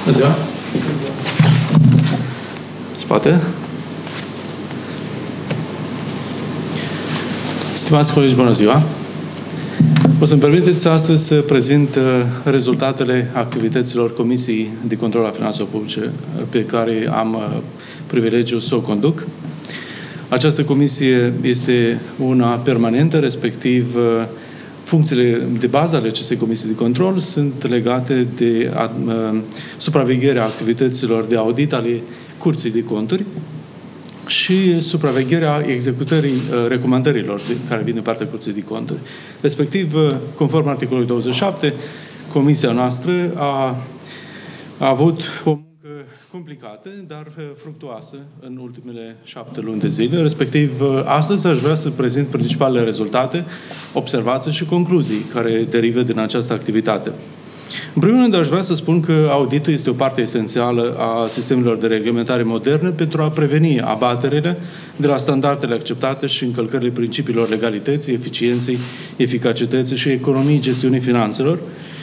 Bună ziua! Spate. Stimați colegi, bună ziua! O să-mi permiteți astăzi să prezint rezultatele activităților Comisiei de Control a Finanțelor Publice pe care am privilegiul să o conduc. Această comisie este una permanentă, respectiv funcțiile de bază ale acestei comisii de control sunt legate de supravegherea activităților de audit ale Curții de Conturi și supravegherea executării recomandărilor care vin din partea Curții de Conturi. Respectiv, conform articolului 27, comisia noastră a avut o muncă complicată, dar fructuoasă în ultimele 7 luni de zile. Respectiv, astăzi aș vrea să prezint principalele rezultate, observații și concluzii care derivă din această activitate. În primul rând, aș vrea să spun că auditul este o parte esențială a sistemelor de reglementare moderne pentru a preveni abaterile de la standardele acceptate și încălcările principiilor legalității, eficienței, eficacității și economiei gestiunii finanțelor,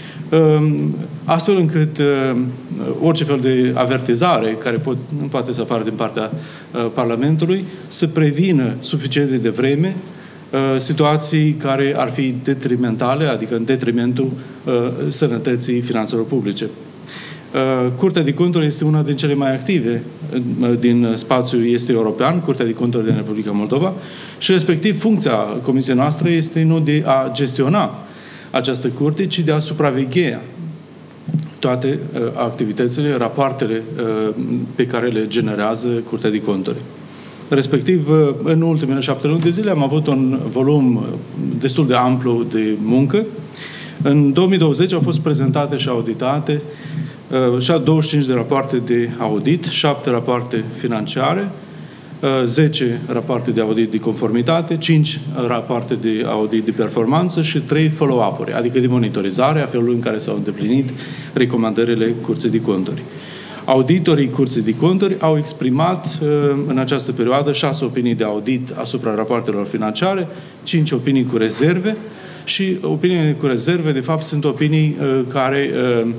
astfel încât orice fel de avertizare care poate să apară din partea Parlamentului să prevină suficient de devreme situații care ar fi detrimentale, adică în detrimentul sănătății finanțelor publice. Curtea de Conturi este una din cele mai active din spațiul este european, Curtea de Conturi din Republica Moldova, și respectiv funcția comisiei noastre este nu de a gestiona această curte, ci de a supraveghea toate activitățile, rapoartele pe care le generează Curtea de Conturi. Respectiv, în ultimele 7 luni de zile am avut un volum destul de amplu de muncă. În 2020 au fost prezentate și auditate 25 de rapoarte de audit, 7 rapoarte financiare, 10 rapoarte de audit de conformitate, 5 rapoarte de audit de performanță și 3 follow-up-uri, adică de monitorizare a felului în care s-au îndeplinit recomandările Curții de Conturi. Auditorii Curții de Conturi au exprimat în această perioadă 6 opinii de audit asupra rapoartelor financiare, 5 opinii cu rezerve și opiniile cu rezerve, de fapt, sunt opinii care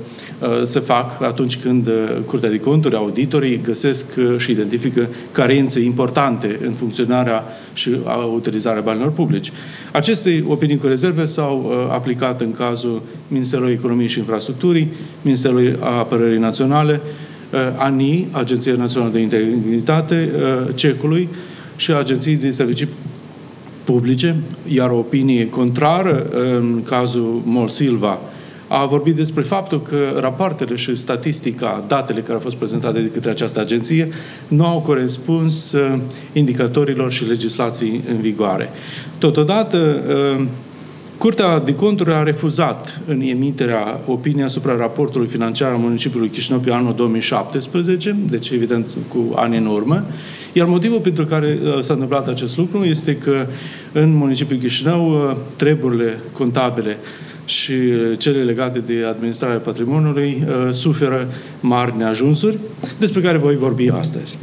se fac atunci când Curtea de Conturi, auditorii, găsesc și identifică carențe importante în funcționarea și utilizarea banilor publici. Aceste opinii cu rezerve s-au aplicat în cazul Ministerului Economiei și Infrastructurii, Ministerului Apărării Naționale, ANI, Agenția Națională de Integritate, CEC-ului și Agenției de Servicii Publice, iar o opinie contrară în cazul MOL Silva a vorbit despre faptul că rapoartele și statistica, datele care au fost prezentate de către această agenție nu au corespuns indicatorilor și legislației în vigoare. Totodată, Curtea de Conturi a refuzat în emiterea opiniei asupra raportului financiar al municipiului Chișinău pe anul 2017, deci evident cu ani în urmă, iar motivul pentru care s-a întâmplat acest lucru este că în municipiul Chișinău treburile contabile și cele legate de administrarea patrimoniului suferă mari neajunsuri, despre care voi vorbi astăzi.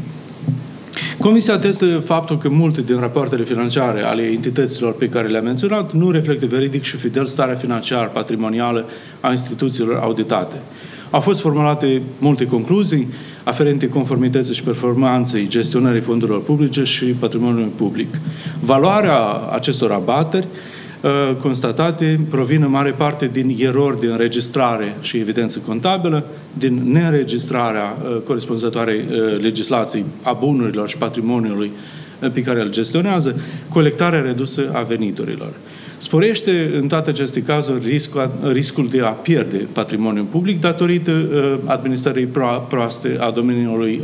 Comisia atestă faptul că multe din rapoartele financiare ale entităților pe care le-am menționat nu reflectă veridic și fidel starea financiară patrimonială a instituțiilor auditate. Au fost formulate multe concluzii aferente conformității și performanței gestionării fondurilor publice și patrimoniului public. Valoarea acestor abateri constatate provin în mare parte din erori de înregistrare și evidență contabilă, din neînregistrarea corespunzătoarei legislației a bunurilor și patrimoniului pe care îl gestionează, colectarea redusă a veniturilor. Sporește în toate aceste cazuri riscul de a pierde patrimoniul public datorită administrării proaste a domeniului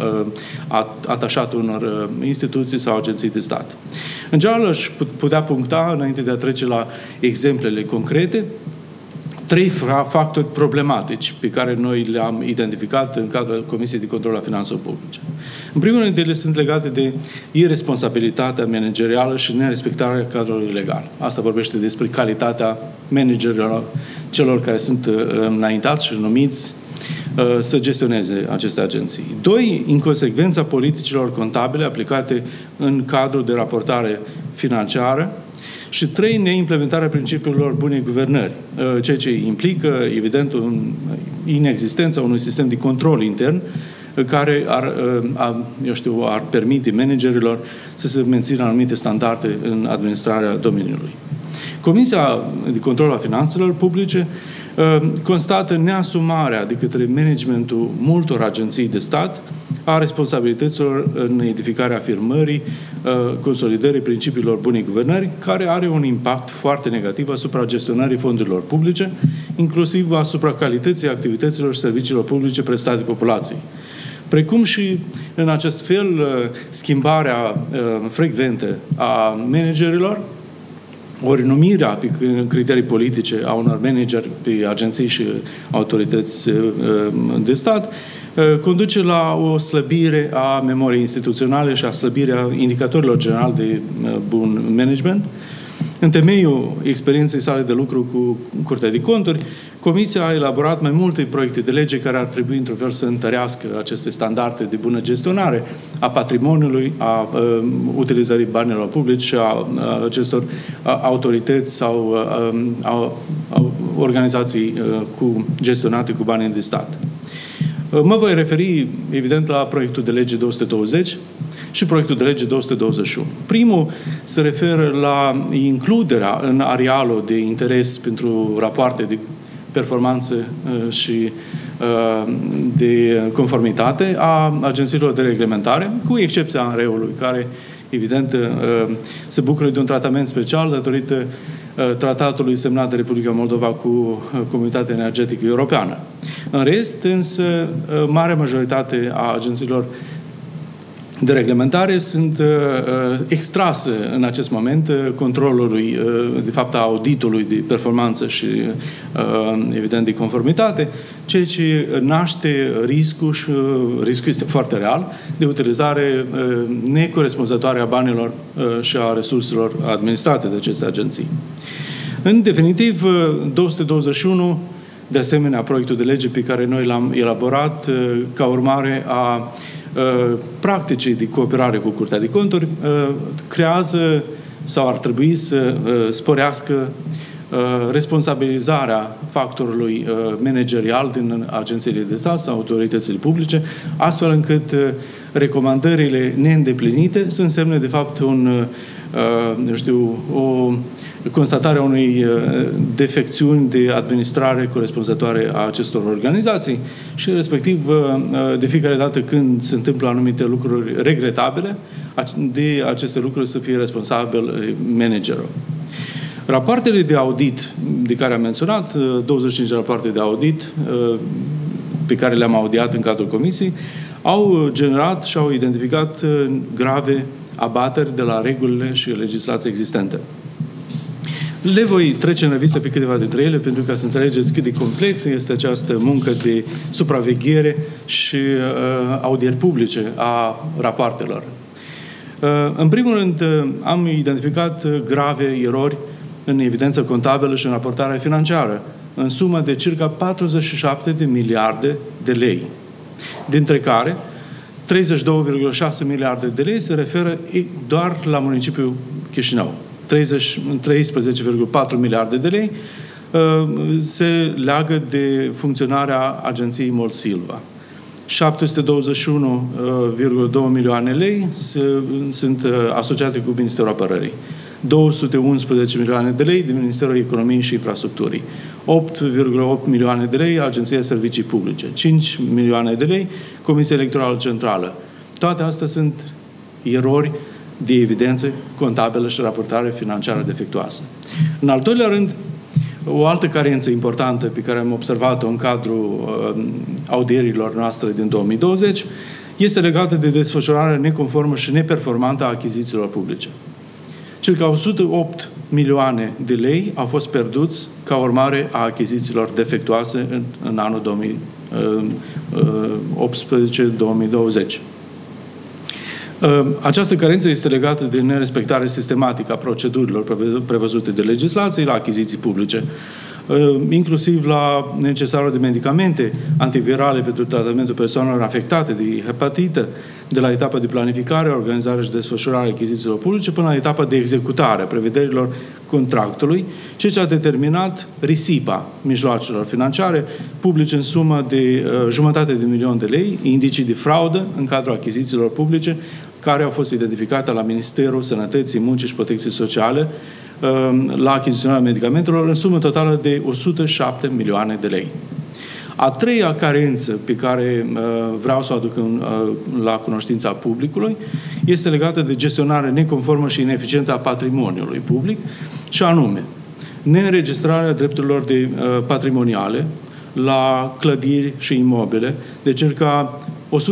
atașat unor instituții sau agenții de stat. În general, aș putea puncta, înainte de a trece la exemplele concrete, 3 factori problematici pe care noi le-am identificat în cadrul Comisiei de Control a Finanțelor Publice. În primul rând, ele sunt legate de irresponsabilitatea managerială și nerespectarea cadrului legal. Asta vorbește despre calitatea managerilor, celor care sunt înaintați și numiți să gestioneze aceste agenții. 2. Inconsecvența politicilor contabile aplicate în cadrul de raportare financiară Și 3, neimplementarea principiilor bunei guvernări, ceea ce implică, evident, inexistența unui sistem de control intern care ar permite managerilor să se mențină anumite standarde în administrarea domeniului. Comisia de Control a Finanțelor Publice constată neasumarea de către managementul multor agenții de stat a responsabilităților în edificarea afirmării, consolidării principiilor bunei guvernări, care are un impact foarte negativ asupra gestionării fondurilor publice, inclusiv asupra calității activităților și serviciilor publice prestate populației. Precum și, în acest fel, schimbarea frecventă a managerilor, ori numirea pe criterii politice a unor manageri pe agenții și autorități de stat, conduce la o slăbire a memoriei instituționale și a slăbirea indicatorilor generali de bun management. În temeiul experienței sale de lucru cu Curtea de Conturi, Comisia a elaborat mai multe proiecte de lege care ar trebui, într-un fel, să întărească aceste standarde de bună gestionare a patrimoniului, a utilizării banilor publici și a acestor autorități sau organizații gestionate cu bani de stat. Mă voi referi, evident, la proiectul de lege 220 și proiectul de lege 221. Primul se referă la includerea în arealul de interes pentru rapoarte de performanță și de conformitate a agențiilor de reglementare, cu excepția ANRE-ului, care, evident, se bucură de un tratament special datorită tratatului semnat de Republica Moldova cu Comunitatea Energetică Europeană. În rest, însă, marea majoritate a agențiilor de reglementare sunt extrase în acest moment controlului, de fapt, a auditului de performanță și, evident, de conformitate, ceea ce naște riscul, și riscul este foarte real, de utilizare necorespunzătoare a banilor și a resurselor administrate de aceste agenții. În definitiv, 221, de asemenea, proiectul de lege pe care noi l-am elaborat ca urmare a practicii de cooperare cu Curtea de Conturi, creează sau ar trebui să sporească responsabilizarea factorului managerial din agențiile de stat sau autoritățile publice, astfel încât recomandările neîndeplinite să însemne, de fapt, o constatare a unei defecțiuni de administrare corespunzătoare a acestor organizații și, respectiv, de fiecare dată când se întâmplă anumite lucruri regretabile, de aceste lucruri să fie responsabil managerul. Rapoartele de audit de care am menționat, 25 de rapoarte de audit pe care le-am audiat în cadrul comisiei, au generat și au identificat grave abateri de la regulile și legislația existente. Le voi trece în revistă pe câteva dintre ele, pentru ca să înțelegeți cât de complexă este această muncă de supraveghere și audieri publice a rapoartelor. În primul rând, am identificat grave erori în evidență contabilă și în raportarea financiară, în sumă de circa 47 de miliarde de lei, dintre care 32,6 miliarde de lei se referă doar la municipiul Chișinău. 13,4 miliarde de lei se leagă de funcționarea agenției Moldsilva. 721,2 milioane lei sunt asociate cu Ministerul Apărării. 211 milioane de lei din Ministerul Economiei și Infrastructurii. 8,8 milioane de lei Agenția Servicii Publice. 5 milioane de lei Comisia Electorală Centrală. Toate astea sunt erori de evidență contabilă și raportare financiară defectuoasă. În al doilea rând, o altă carență importantă pe care am observat-o în cadrul audierilor noastre din 2020 este legată de desfășurarea neconformă și neperformantă a achizițiilor publice. Circa 108 milioane de lei au fost pierduți ca urmare a achizițiilor defectuoase în anul 2018-2020. Această carență este legată de nerespectarea sistematică a procedurilor prevăzute de legislație la achiziții publice. inclusiv la necesarul de medicamente antivirale pentru tratamentul persoanelor afectate de hepatită, de la etapa de planificare, organizare și desfășurare a achizițiilor publice, până la etapa de executare a prevederilor contractului, ceea ce a determinat risipa mijloacelor financiare publice în sumă de $500 de milion de lei, indicii de fraudă în cadrul achizițiilor publice, care au fost identificate la Ministerul Sănătății, Muncii și Protecției Sociale la achiziționarea medicamentelor în sumă totală de 107 milioane de lei. A treia carență pe care vreau să o aduc la cunoștința publicului este legată de gestionarea neconformă și ineficientă a patrimoniului public, și anume neînregistrarea drepturilor patrimoniale la clădiri și imobile de circa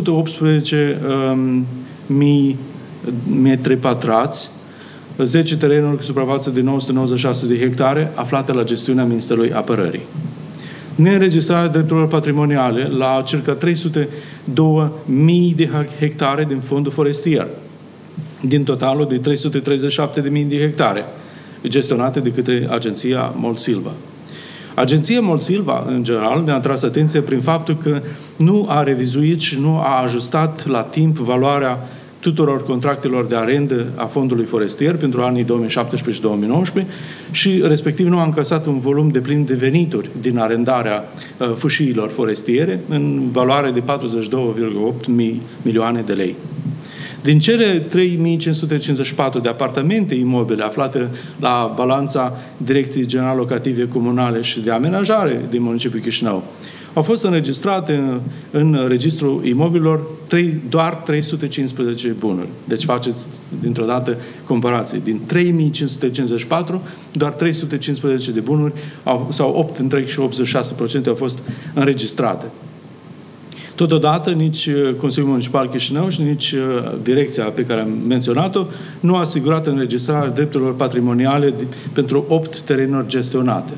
118.000 metri pătrați, 10 terenuri cu suprafață de 996 de hectare aflate la gestiunea Ministerului Apărării. Neînregistrarea drepturilor patrimoniale la circa 302.000 de hectare din fondul forestier, din totalul de 337.000 de hectare, gestionate de către Agenția Molsilva. Agenția Molsilva, în general, ne-a tras atenție prin faptul că nu a revizuit și nu a ajustat la timp valoarea tuturor contractelor de arendă a fondului forestier pentru anii 2017 și 2019 și, respectiv, nu a încasat un volum de plin de venituri din arendarea fâșiilor forestiere în valoare de 42,8 milioane de lei. Din cele 3.554 de apartamente imobile aflate la balanța Direcției Generale Locative Comunale și de Amenajare din municipiul Chișinău, au fost înregistrate în registrul imobililor doar 315 bunuri. Deci faceți dintr-o dată comparație. Din 3.554, doar 315 de bunuri sau 8,86% au fost înregistrate. Totodată, nici Consiliul Municipal Chișinău și nici direcția pe care am menționat-o nu a asigurat înregistrarea drepturilor patrimoniale pentru 8 terenuri gestionate.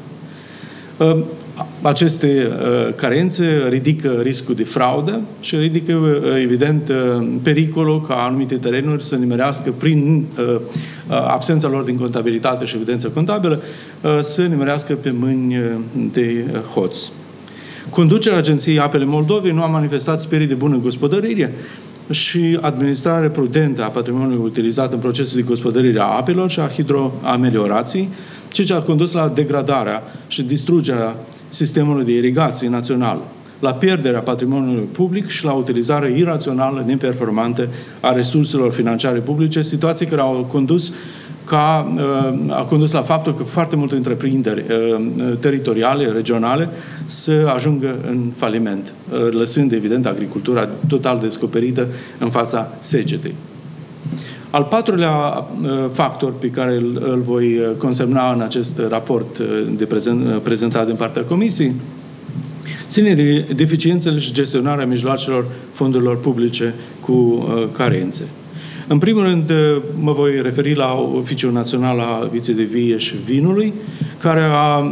Aceste carențe ridică riscul de fraudă și ridică, evident, pericolul ca anumite terenuri să nimerească, prin absența lor din contabilitate și evidență contabilă, să nimerească pe mâini de hoți. Conducerea Agenției Apele Moldovei nu a manifestat spirit de bună gospodărire și administrare prudentă a patrimoniului utilizat în procesul de gospodărire a apelor și a hidroameliorației, ceea ce a condus la degradarea și distrugerea sistemului de irigație național, la pierderea patrimoniului public și la utilizarea irațională, neperformantă a resurselor financiare publice, situații care au condus la faptul că foarte multe întreprinderi teritoriale, regionale, să ajungă în faliment, lăsând, evident, agricultura total descoperită în fața secetei. Al patrulea factor pe care îl voi consemna în acest raport prezentat din partea Comisiei ține de deficiențele și gestionarea mijloacelor fondurilor publice cu carențe. În primul rând, mă voi referi la Oficiul Național al Viței de Vie și Vinului, care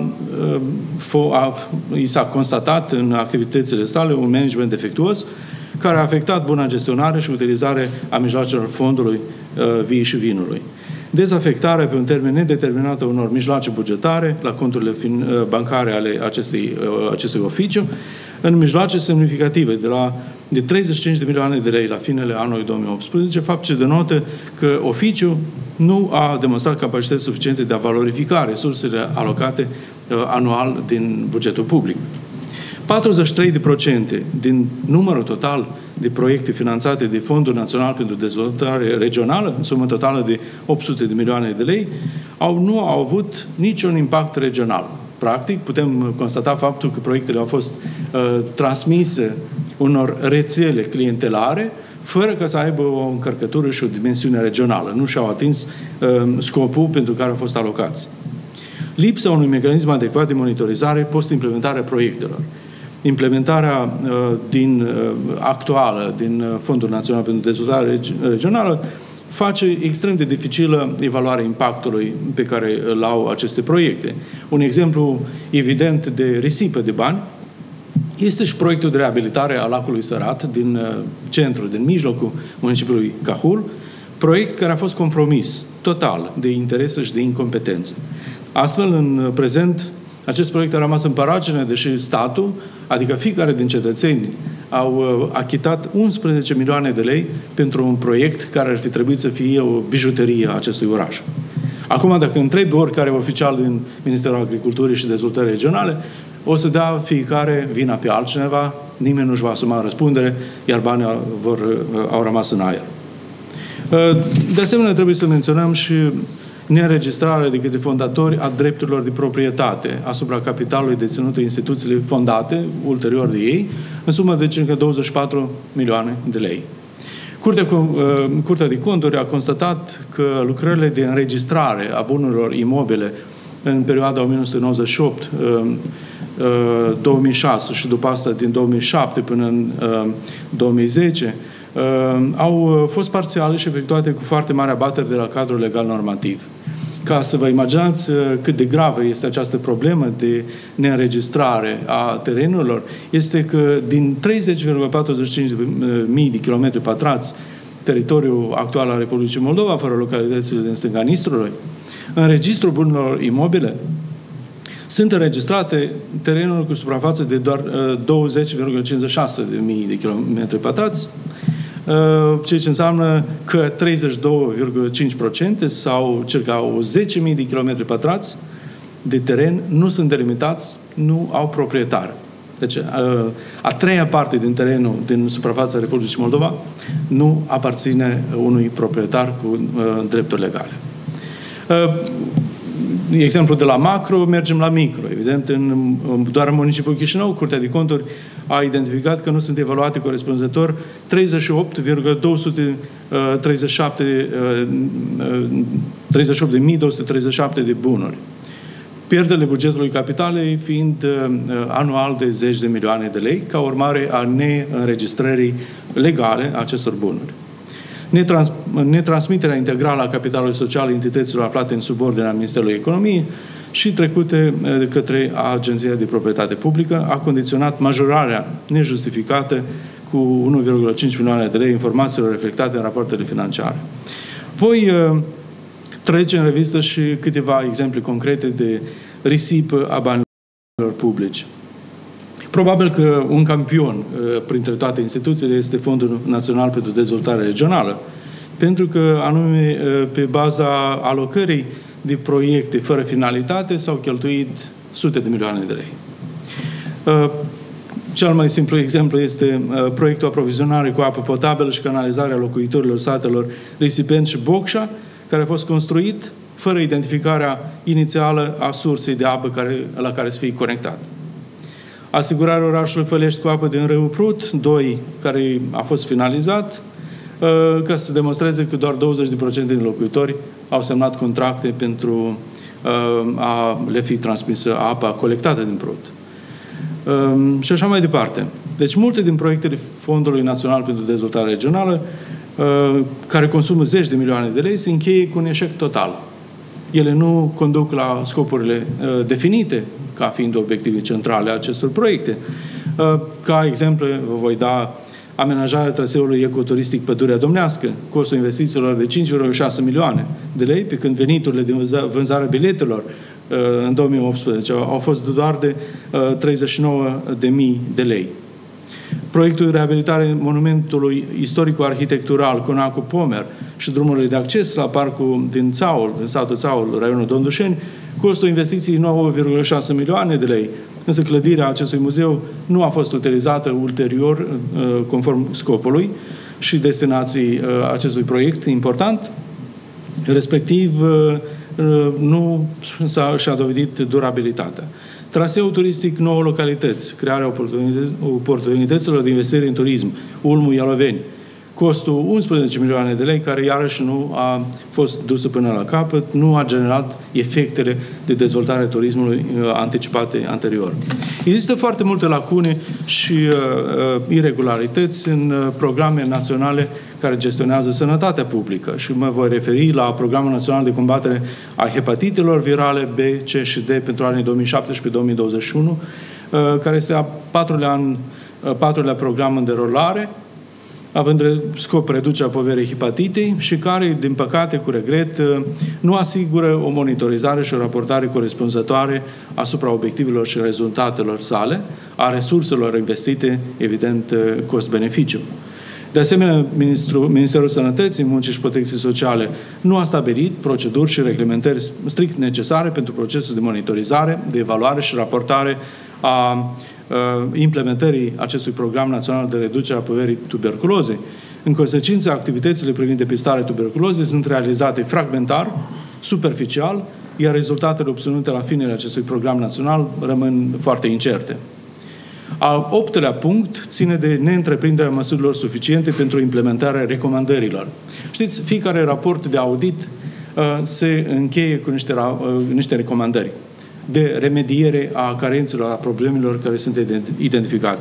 i s-a constatat în activitățile sale un management defectuos, care a afectat buna gestionare și utilizare a mijloacelor fondului vii și vinului. Dezafectarea pe un termen nedeterminat a unor mijloace bugetare la conturile bancare ale acestui oficiu, în mijloace semnificative de 35 de milioane de lei la finele anului 2018, fapt ce denotă că oficiul nu a demonstrat capacități suficiente de a valorifica resursele alocate anual din bugetul public. 43% din numărul total de proiecte finanțate de Fondul Național pentru Dezvoltare Regională, în sumă totală de 800 de milioane de lei, nu au avut niciun impact regional. Practic, putem constata faptul că proiectele au fost transmise unor rețele clientelare, fără ca să aibă o încărcătură și o dimensiune regională. Nu și-au atins scopul pentru care au fost alocați. Lipsa unui mecanism adecvat de monitorizare post-implementarea proiectelor. Implementarea actuală din Fondul Național pentru Dezvoltare Regională face extrem de dificilă evaluarea impactului pe care îl au aceste proiecte. Un exemplu evident de risipă de bani este și proiectul de reabilitare a lacului Sărat din centru, din mijlocul municipiului Cahul, proiect care a fost compromis total de interese și de incompetență. Astfel, în prezent, Acest proiect a rămas în paragine, deși statul, adică fiecare din cetățeni, au achitat 11 milioane de lei pentru un proiect care ar fi trebuit să fie o bijuterie a acestui oraș. Acum, dacă întrebi oricare oficial din Ministerul Agriculturii și Dezvoltării Regionale, o să dea fiecare vina pe altcineva, nimeni nu-și va asuma răspundere, iar banii au rămas în aer. De asemenea, trebuie să menționăm și neînregistrarea de către fondatori a drepturilor de proprietate asupra capitalului deținut de instituțiile fondate ulterior de ei, în sumă de circa 24 milioane de lei. Curtea de Conturi a constatat că lucrările de înregistrare a bunurilor imobile în perioada 1998-2006 și după asta din 2007 până în 2010 au fost parțiale și efectuate cu foarte mare abatere de la cadrul legal normativ. Ca să vă imaginați cât de gravă este această problemă de neînregistrare a terenurilor, este că din 30,45 mii de kilometri pătrați teritoriul actual al Republicii Moldova, fără localitățile din stânga Nistrului, în registrul bunurilor imobile sunt înregistrate terenuri cu suprafață de doar 20,56 de mii de kilometri pătrați, ceea ce înseamnă că 32,5% sau circa 10.000 de kilometri pătrați de teren nu sunt delimitați, nu au proprietar. Deci, a treia parte din terenul din suprafața Republicii Moldova nu aparține unui proprietar cu drepturi legale. Exemplu de la macro, mergem la micro. Evident, doar în municipiul Chișinău, Curtea de Conturi a identificat că nu sunt evaluate corespunzător 38.237 de bunuri. Pierderile bugetului capitalei fiind anual de 10 de milioane de lei, ca urmare a neînregistrării legale a acestor bunuri. Netransmiterea integrală a capitalului social entităților aflate în subordinea Ministerului Economiei și trecute către Agenția de Proprietate Publică a condiționat majorarea nejustificată cu 1,5 milioane de lei informațiilor reflectate în rapoartele financiare. Voi trece în revistă și câteva exemple concrete de risipă a banilor publici. Probabil că un campion printre toate instituțiile este Fondul Național pentru Dezvoltare Regională, pentru că anume pe baza alocării de proiecte fără finalitate s-au cheltuit sute de milioane de lei. Cel mai simplu exemplu este proiectul aprovizionare cu apă potabilă și canalizarea locuitorilor satelor Risipeni și Bocșa, care a fost construit fără identificarea inițială a sursei de apă la care să fie conectat. Asigurarea orașului Fălești cu apă din râul Prut, 2, care a fost finalizat, ca să se demonstreze că doar 20% din locuitori au semnat contracte pentru a le fi transmisă apa colectată din Prut. Și așa mai departe. Deci multe din proiectele Fondului Național pentru Dezvoltare Regională, care consumă 10 de milioane de lei, se încheie cu un eșec total. Ele nu conduc la scopurile definite ca fiind obiective centrale a acestor proiecte. Ca exemplu, vă voi da amenajarea traseului ecoturistic Pădurea Domnească, costul investițiilor de 5,6 milioane de lei, pe când veniturile din vânzarea biletelor în 2018 au fost doar de 39.000 de lei. Proiectul de reabilitare monumentului istorico-arhitectural Conacu Pomer și drumurile de acces la parcul din Țaul, din satul Țaul, raionul Dondușeni, costul investiției 9,6 milioane de lei, însă clădirea acestui muzeu nu a fost utilizată ulterior conform scopului și destinației acestui proiect important, respectiv nu și-a dovedit durabilitatea. Traseul turistic 9 localități, crearea oportunităților de investire în turism, Ulmu, Ialoveni, costul 11 milioane de lei, care iarăși nu a fost dusă până la capăt, nu a generat efectele de dezvoltare a turismului anticipate anterior. Există foarte multe lacune și irregularități în programe naționale care gestionează sănătatea publică și mă voi referi la Programul Național de Combatere a Hepatitelor Virale B, C și D pentru anii 2017-2021, care este a patrulea program în derulare. având scop reducerea poverii hepatitei și care, din păcate, cu regret, nu asigură o monitorizare și o raportare corespunzătoare asupra obiectivelor și rezultatelor sale, a resurselor investite, evident, cost-beneficiu. De asemenea, Ministerul Sănătății, Muncii și Protecției Sociale nu a stabilit proceduri și reglementări strict necesare pentru procesul de monitorizare, de evaluare și raportare a implementării acestui program național de reducere a poverii tuberculozei. În consecință, activitățile privind depistarea tuberculozei sunt realizate fragmentar, superficial, iar rezultatele obținute la finele acestui program național rămân foarte incerte. Al 8-lea punct ține de neîntreprinderea măsurilor suficiente pentru implementarea recomandărilor. Știți, fiecare raport de audit se încheie cu niște recomandări de remediere a carențelor, a problemelor care sunt identificate.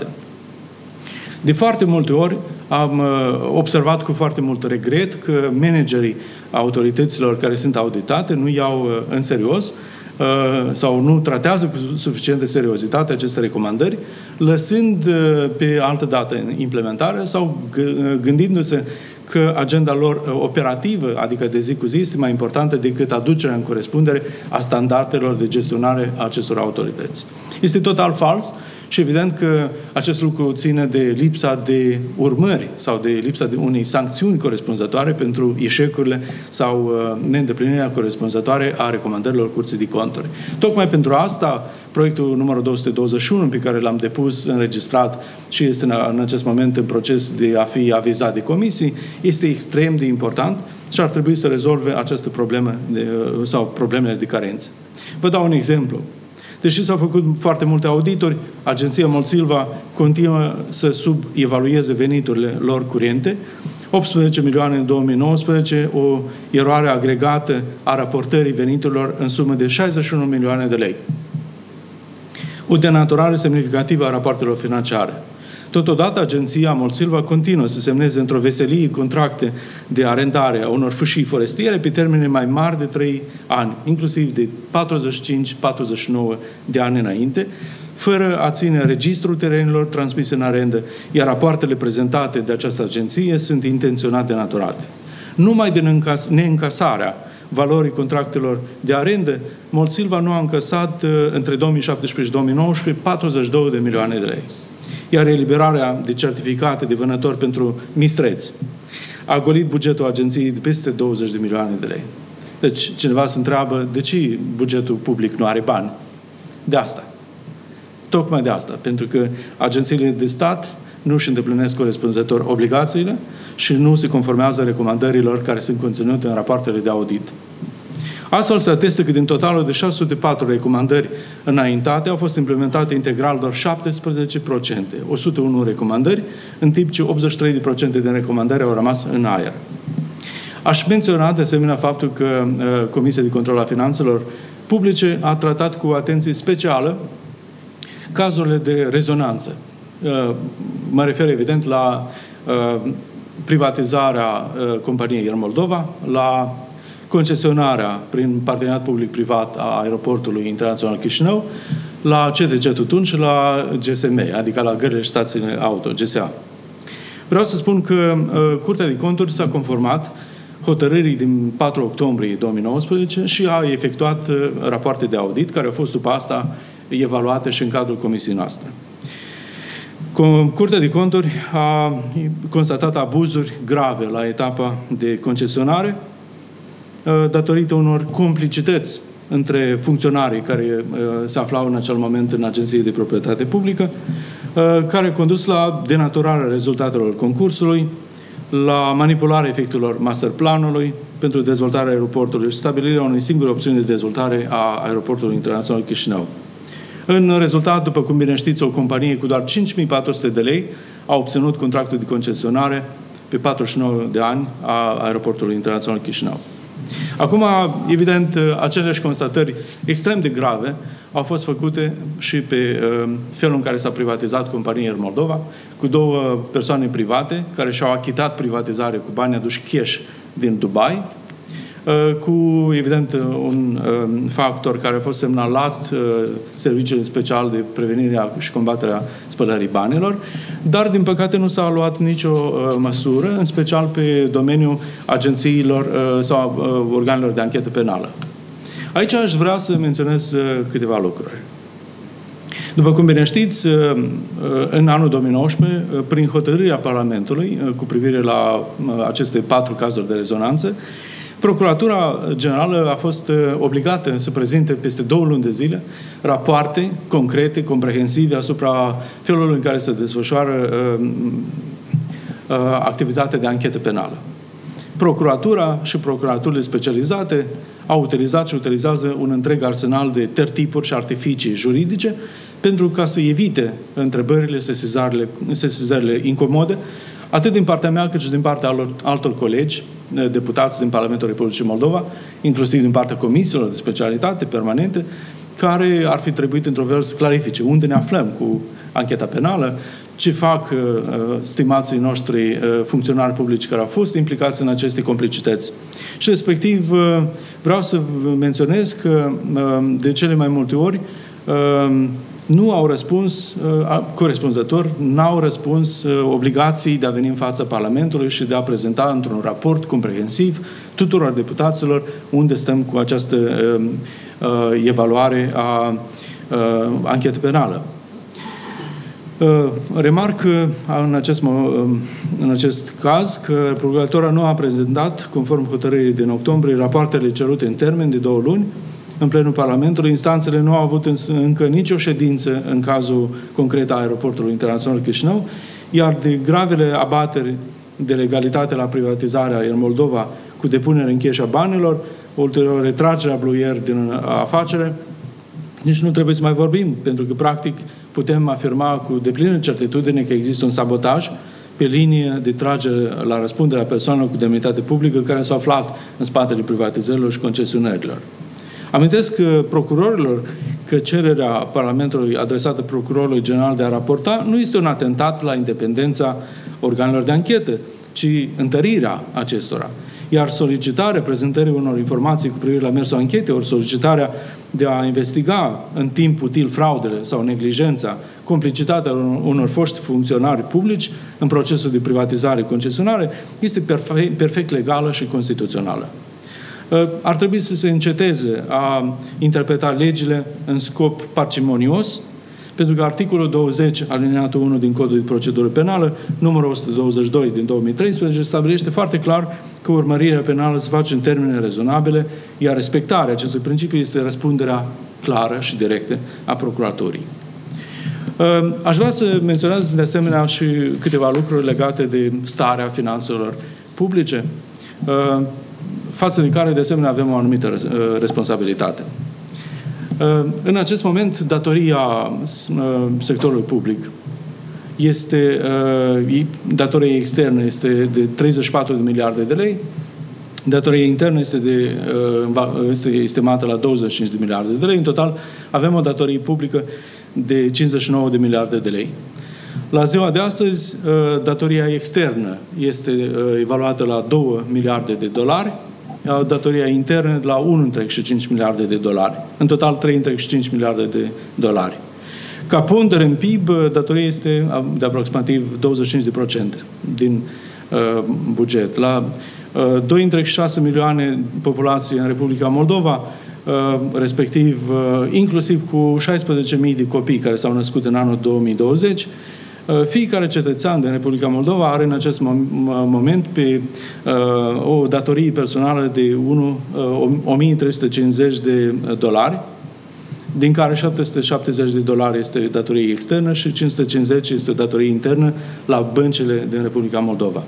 De foarte multe ori am observat cu foarte mult regret că managerii autorităților care sunt auditate nu iau în serios sau nu tratează cu suficientă seriozitate aceste recomandări, lăsând pe altă dată implementarea sau gândindu-se că agenda lor operativă, adică de zi cu zi, este mai importantă decât aducerea în corespundere a standardelor de gestionare a acestor autorități. Este total fals și evident că acest lucru ține de lipsa de urmări sau de lipsa de unei sancțiuni corespunzătoare pentru eșecurile sau neîndeplinirea corespunzătoare a recomandărilor Curții de Conturi. Tocmai pentru asta, proiectul numărul 221, pe care l-am depus, înregistrat și este în acest moment în proces de a fi avizat de comisii, este extrem de important și ar trebui să rezolve această problemă sau problemele de carențe. Vă dau un exemplu. Deși s-au făcut foarte multe auditori, Agenția Molsilva continuă să subevalueze veniturile lor curente, 18 milioane în 2019, o eroare agregată a raportării veniturilor în sumă de 61 milioane de lei. O denaturare semnificativă a rapoartelor financiare. Totodată, Agenția Molsilva continuă să semneze într-o veselie contracte de arendare a unor fâșii forestiere pe termene mai mari de 3 ani, inclusiv de 45-49 de ani înainte, fără a ține registrul terenilor transmise în arendă, iar rapoartele prezentate de această agenție sunt intenționat denaturate. Numai din neîncasarea valorii contractelor de arendă, Molsilva nu a încasat între 2017 și 2019 42 de milioane de lei. Iar eliberarea de certificate de vânători pentru mistreți a golit bugetul agenției de peste 20 de milioane de lei. Deci, cineva se întreabă de ce bugetul public nu are bani? De asta. Tocmai de asta. Pentru că agențiile de stat nu își îndeplinesc corespunzător obligațiile și nu se conformează recomandărilor care sunt conținute în rapoartele de audit. Astfel se atestă că din totalul de 604 recomandări înaintate au fost implementate integral doar 17%, 101 recomandări, în timp ce 83% din recomandări au rămas în aer. Aș menționa de asemenea faptul că Comisia de Control a Finanțelor Publice a tratat cu atenție specială cazurile de rezonanță. Mă refer evident la privatizarea companiei Air Moldova, la concesionarea prin parteneriat public-privat a aeroportului internațional Chișinău, la CTG Tutun și la GSM, adică la gările și stațiile auto, GSA. Vreau să spun că Curtea de Conturi s-a conformat hotărârii din 4 octombrie 2019 și a efectuat rapoarte de audit, care au fost după asta evaluate și în cadrul comisiei noastre. Curtea de Conturi a constatat abuzuri grave la etapa de concesionare, datorită unor complicități între funcționarii care se aflau în acel moment în agenții de proprietate publică, care a condus la denaturarea rezultatelor concursului, la manipularea efectelor masterplanului pentru dezvoltarea aeroportului și stabilirea unei singure opțiuni de dezvoltare a aeroportului internațional Chișinău. În rezultat, după cum bine știți, o companie cu doar 5.400 de lei a obținut contractul de concesionare pe 49 de ani a aeroportului internațional Chișinău. Acum, evident, aceleași constatări extrem de grave au fost făcute și pe felul în care s-a privatizat compania Air Moldova, cu 2 persoane private care și-au achitat privatizare cu bani aduși cash din Dubai, cu, evident, un factor care a fost semnalat, Serviciul Special de Prevenire și Combaterea Spălării Banilor, dar, din păcate, nu s-a luat nicio măsură, în special pe domeniul agențiilor sau organelor de anchetă penală. Aici aș vrea să menționez câteva lucruri. După cum bine știți, în anul 2019, prin hotărârea Parlamentului cu privire la aceste 4 cazuri de rezonanță, Procuratura Generală a fost obligată să prezinte peste 2 luni de zile rapoarte concrete, comprehensive asupra felului în care se desfășoară activitatea de anchetă penală. Procuratura și procuraturile specializate au utilizat și utilizează un întreg arsenal de tertipuri și artificii juridice pentru ca să evite întrebările, sesizările incomode, atât din partea mea, cât și din partea altor colegi, deputați din Parlamentul Republicii Moldova, inclusiv din partea comisiilor de specialitate permanente, care ar fi trebuit, într-un fel, să clarifice unde ne aflăm cu ancheta penală, ce fac stimații noștri funcționari publici care au fost implicați în aceste complicități. Și, respectiv, vreau să menționez că, de cele mai multe ori, nu au răspuns, corespunzător, n-au răspuns obligații de a veni în fața Parlamentului și de a prezenta într-un raport comprehensiv tuturor deputaților unde stăm cu această evaluare a anchetei penală. Remarc în acest caz că Procuratura nu a prezentat, conform hotărârii din octombrie, rapoartele cerute în termen de 2 luni în plenul Parlamentului. Instanțele nu au avut încă nicio ședință în cazul concret al Aeroportului Internațional Chișinău, iar de gravele abateri de legalitate la privatizarea în Moldova cu depunere în cash a banilor, ulterior retragerea bluier din afacere, nici nu trebuie să mai vorbim, pentru că, practic, putem afirma cu deplină certitudine că există un sabotaj pe linie de tragere la răspunderea persoanelor cu demnitate publică care s-au aflat în spatele privatizărilor și concesionărilor. Amintesc procurorilor că cererea Parlamentului adresată Procurorului General de a raporta nu este un atentat la independența organelor de anchetă, ci întărirea acestora. Iar solicitarea prezentării unor informații cu privire la mersul anchetei, ori solicitarea de a investiga în timp util fraudele sau neglijența, complicitatea unor foști funcționari publici în procesul de privatizare concesionare, este perfect legală și constituțională. Ar trebui să se înceteze a interpreta legile în scop parcimonios, pentru că articolul 20, alineatul 1 din Codul de Procedură Penală, numărul 122 din 2013, stabilește foarte clar că urmărirea penală se face în termene rezonabile, iar respectarea acestui principiu este răspunderea clară și directă a Procuraturii. Aș vrea să menționez de asemenea și câteva lucruri legate de starea finanțelor publice, față de care, de asemenea, avem o anumită responsabilitate. În acest moment, datoria sectorului public datoria externă este de 34 de miliarde de lei, datoria internă este estimată la 25 de miliarde de lei. În total, avem o datorie publică de 59 de miliarde de lei. La ziua de astăzi, datoria externă este evaluată la 2 miliarde de dolari, datoria internă de la 1,5 miliarde de dolari. În total, 3,5 miliarde de dolari. Ca pondere în PIB, datoria este de aproximativ 25% din buget. La 2,6 milioane populație în Republica Moldova, respectiv inclusiv cu 16.000 de copii care s-au născut în anul 2020, fiecare cetățean din Republica Moldova are în acest moment pe o datorie personală de 1.350 de dolari, din care 770 de dolari este datorie externă și 550 este datorie internă la băncile din Republica Moldova.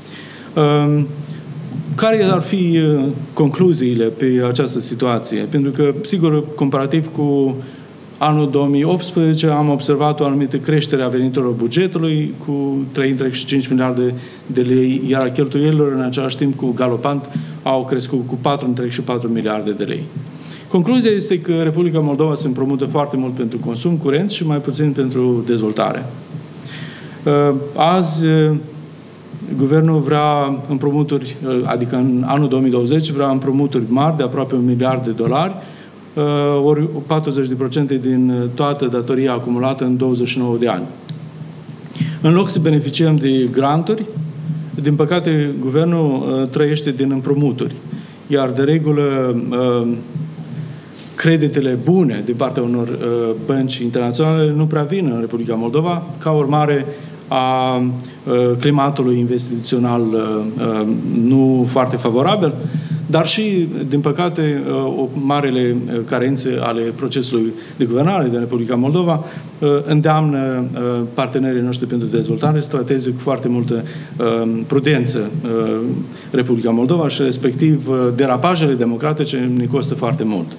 Care ar fi concluziile pe această situație? Pentru că, sigur, comparativ cu anul 2018 am observat o anumită creștere a veniturilor bugetului cu 3,5 miliarde de lei, iar cheltuielilor în același timp cu galopant au crescut cu 4,4 miliarde de lei. Concluzia este că Republica Moldova se împrumută foarte mult pentru consum curent și mai puțin pentru dezvoltare. Azi Guvernul vrea împrumuturi, adică în anul 2020 vrea împrumuturi mari de aproape $1 miliard, ori 40% din toată datoria acumulată în 29 de ani. În loc să beneficiem de granturi, din păcate, guvernul trăiește din împrumuturi. Iar, de regulă, creditele bune din partea unor bănci internaționale nu prea vin în Republica Moldova, ca urmare a climatului investițional nu foarte favorabil, dar și, din păcate, o marele carențe ale procesului de guvernare din Republica Moldova îndeamnă partenerii noștri pentru dezvoltare să trateze cu foarte multă prudență Republica Moldova și, respectiv, derapajele democratice ne costă foarte mult.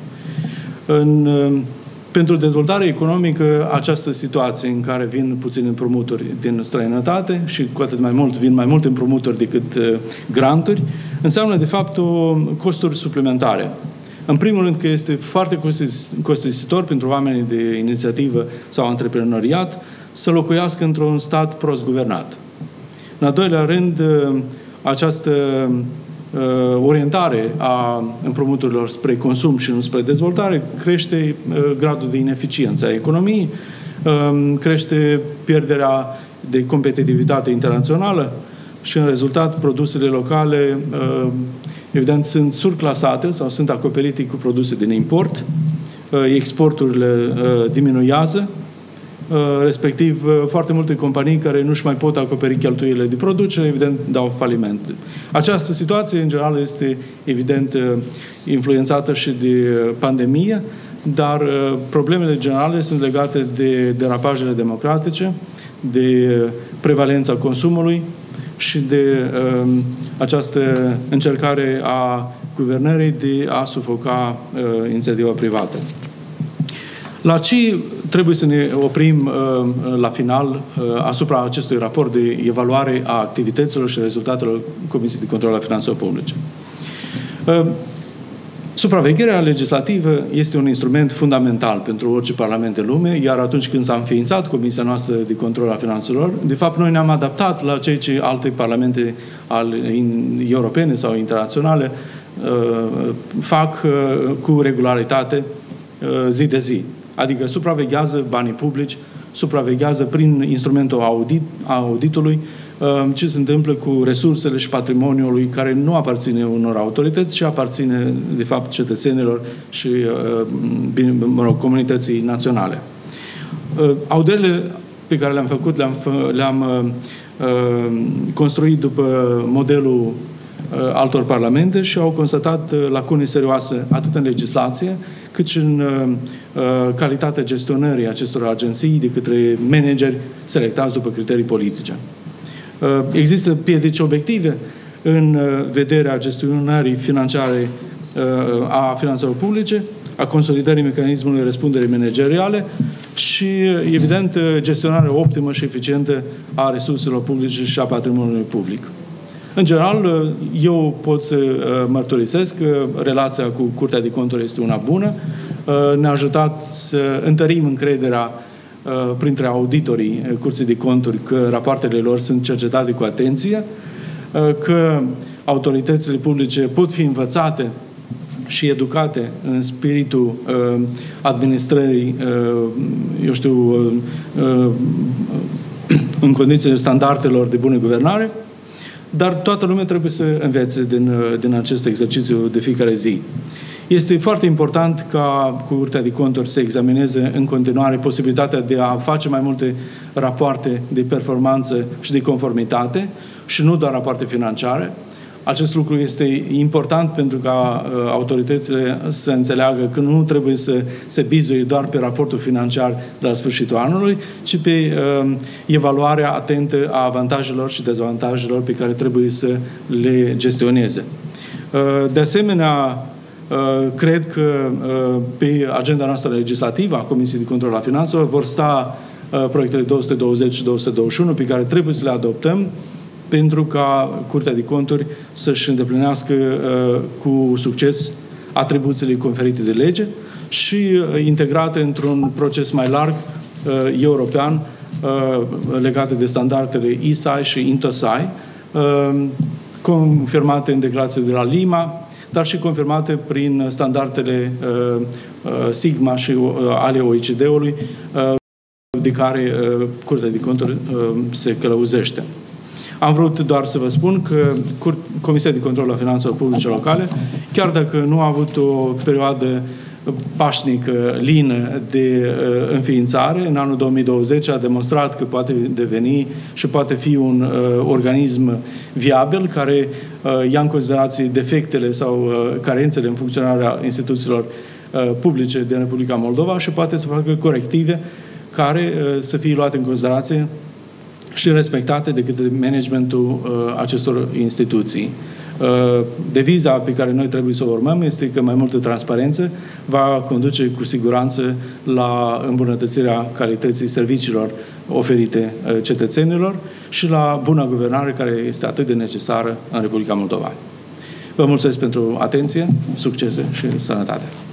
Pentru dezvoltare economică, această situație în care vin puține împrumuturi din străinătate și cu atât mai mult vin mai multe împrumuturi decât granturi, înseamnă de fapt costuri suplimentare. În primul rând că este foarte costisitor pentru oamenii de inițiativă sau antreprenoriat să locuiască într-un stat prost guvernat. În al doilea rând, această orientare a împrumuturilor spre consum și nu spre dezvoltare crește gradul de ineficiență a economiei, crește pierderea de competitivitate internațională și, în rezultat, produsele locale, evident, sunt surclasate sau sunt acoperite cu produse din import, exporturile diminuează, respectiv foarte multe companii care nu-și mai pot acoperi cheltuielile de producere, evident, dau faliment. Această situație, în general, este, evident, influențată și de pandemie, dar problemele generale sunt legate de derapajele democratice, de prevalența consumului și de această încercare a guvernării de a sufoca inițiativa privată. La ce trebuie să ne oprim la final asupra acestui raport de evaluare a activităților și rezultatelor Comisiei de Control a Finanțelor Publice? Supravegherea legislativă este un instrument fundamental pentru orice parlament în lume, iar atunci când s-a înființat Comisia noastră de Control a Finanțelor, de fapt noi ne-am adaptat la ceea ce alte parlamente europene sau internaționale fac cu regularitate zi de zi. Adică supraveghează banii publici, supraveghează prin instrumentul auditului ce se întâmplă cu resursele și patrimoniului care nu aparține unor autorități, ci aparține, de fapt, cetățenilor și comunității naționale. Auditele pe care le-am făcut, le-am construit după modelul altor parlamente și au constatat lacune serioase atât în legislație, cât și în calitatea gestionării acestor agenții de către manageri selectați după criterii politice. Există piedici obiective în vederea gestionării financiare a finanțelor publice, a consolidării mecanismului răspunderii manageriale și, evident, gestionarea optimă și eficientă a resurselor publice și a patrimoniului public. În general, eu pot să mărturisesc că relația cu Curtea de Conturi este una bună. Ne-a ajutat să întărim încrederea printre auditorii Curții de Conturi că rapoartele lor sunt cercetate cu atenție, că autoritățile publice pot fi învățate și educate în spiritul administrării, în condițiile standardelor de bună guvernare, dar toată lumea trebuie să învețe din acest exercițiu de fiecare zi. Este foarte important ca Curtea de Conturi să examineze în continuare posibilitatea de a face mai multe rapoarte de performanță și de conformitate și nu doar rapoarte financiare. Acest lucru este important pentru ca autoritățile să înțeleagă că nu trebuie să se bizuie doar pe raportul financiar de la sfârșitul anului, ci pe evaluarea atentă a avantajelor și dezavantajelor pe care trebuie să le gestioneze. De asemenea, cred că pe agenda noastră legislativă a Comisiei de Control a Finanțelor vor sta proiectele 220 și 221 pe care trebuie să le adoptăm pentru ca Curtea de Conturi să-și îndeplinească cu succes atribuțiile conferite de lege și integrate într-un proces mai larg european legate de standardele ISAI și INTOSAI, confirmate în declarația de la Lima, dar și confirmate prin standardele Sigma și ale OECD-ului, de care Curtea de Conturi se călăuzește. Am vrut doar să vă spun că Comisia de Control la Finanțelor Publice Locale, chiar dacă nu a avut o perioadă pașnică, lină de înființare, în anul 2020 a demonstrat că poate deveni și poate fi un organism viabil care ia în considerație defectele sau carențele în funcționarea instituțiilor publice din Republica Moldova și poate să facă corective care să fie luate în considerație și respectate de către managementul acestor instituții. Deviza pe care noi trebuie să o urmăm este că mai multă transparență va conduce cu siguranță la îmbunătățirea calității serviciilor oferite cetățenilor și la buna guvernare care este atât de necesară în Republica Moldova. Vă mulțumesc pentru atenție, succese și sănătate!